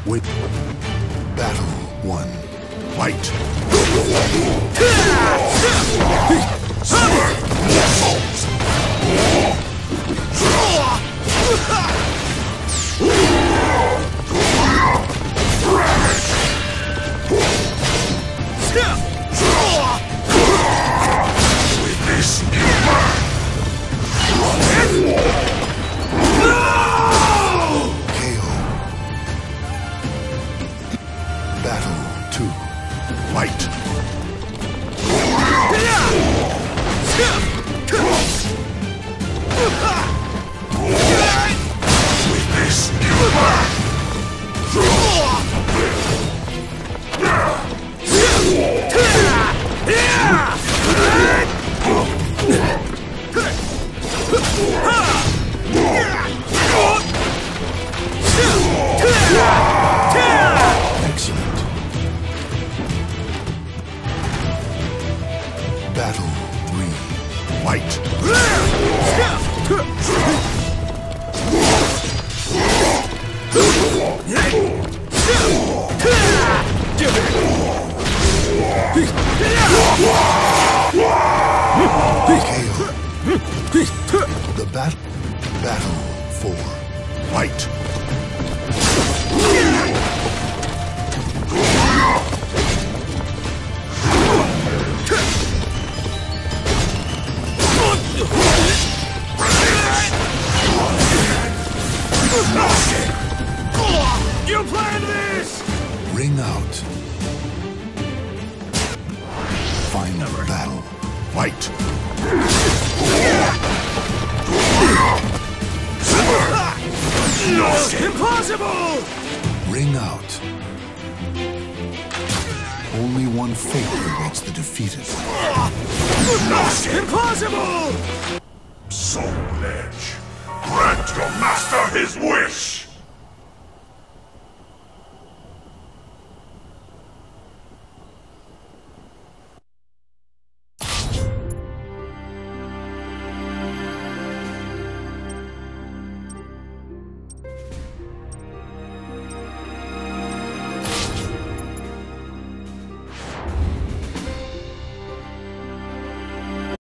Wait. Battle 1. Fight! Battle 2. Fight! Excellent. Battle 3. Fight! The battle 4. Fight! You planned this! Ring out. Final battle. Fight! Impossible! Ring out. Only one fate awaits the defeated. Impossible! Soul Edge, grant your master his wish!